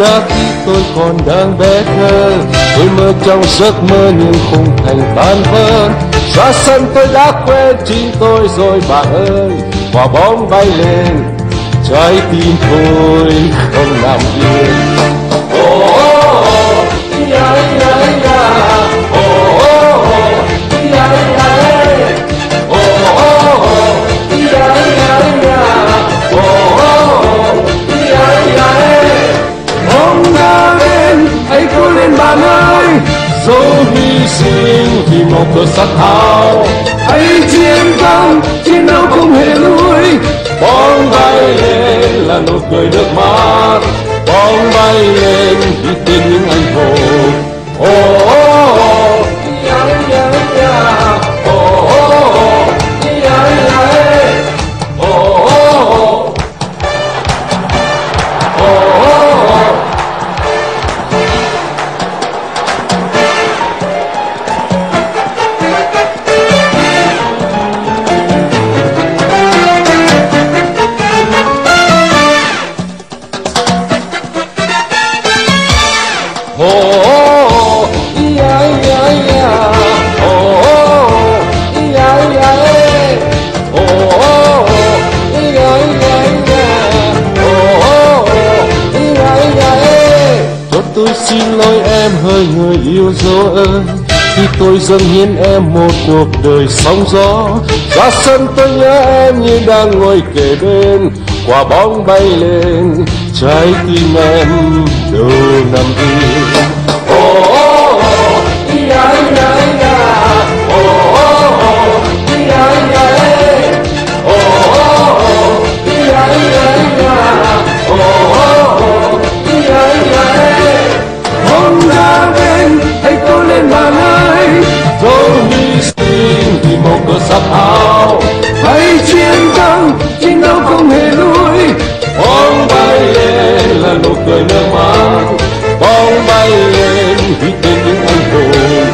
đã khi tôi còn đang bé thơ. Tôi mơ trong giấc mơ nhưng không thành tan vỡ. Ra sân tôi đã quên chính tôi rồi bạn ơi. Quả bóng bay lên, trái tim tôi không nằm yên. Hãy cố lên bạn ơi, dẫu hy sinh vì một cơn sắc thao. Hãy chiến đấu không hề lùi. Bóng bay lên là nụ cười nước mắt, bóng bay lên vì tên những anh hùng. Tôi xin lỗi em hỡi người yêu dấu ơi, khi tôi dâng hiến em một cuộc đời sóng gió. Ra sân tôi nhớ em như đang ngồi kề bên. Quả bóng bay lên, trái tim em đâu nằm yên. Hãy cố lên bạn ơi, dẫu hy sinh vì một cơn sắc thao. Hãy chiến đấu không hề lùi. Bóng bay lên là nụ cười nước mắt, bóng bay lên vì tên những anh hùng.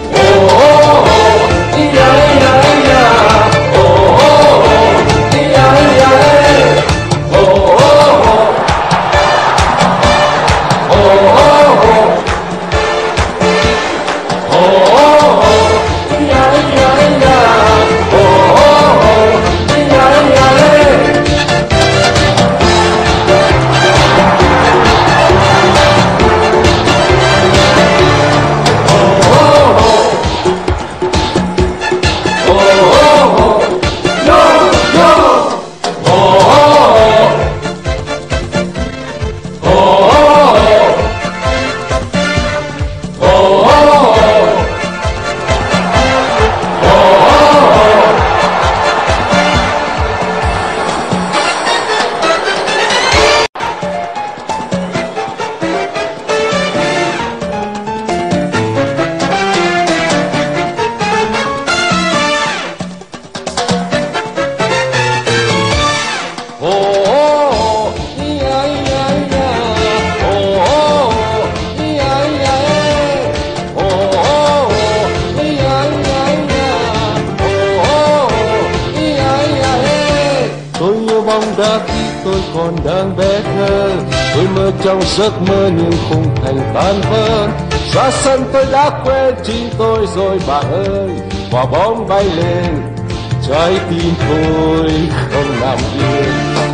Đã khi tôi còn đang bé thơ, tôi mơ trong giấc mơ nhưng không thành tan vỡ. Ra sân tôi đã quên chính tôi rồi bạn ơi. Quả bóng bay lên, trái tim tôi không nằm yên.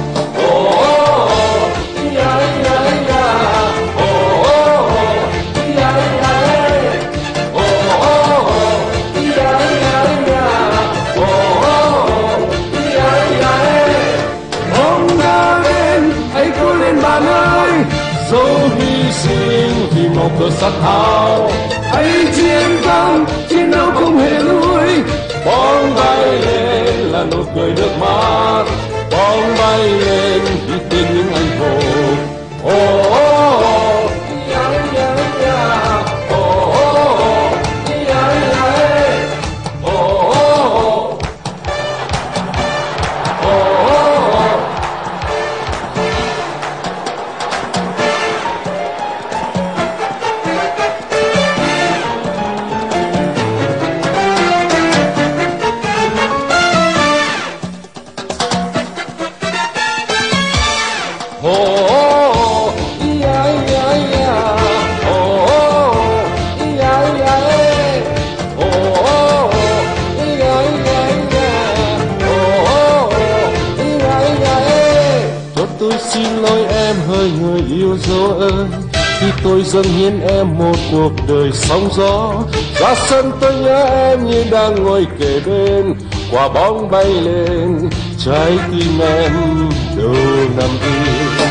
Dẫu hy sinh vì một cơn sắc thao. Hãy chiến đấu không hề lùi. Bóng bay lên là nụ cười nước mắt, bóng bay lên vì tên những anh hùng. yêu dấu ơi, khi tôi dâng hiến em một cuộc đời sóng gió. Ra sân tôi nhớ em như đang ngồi kề bên, quả bóng bay lên trái tim em đâu nằm yên.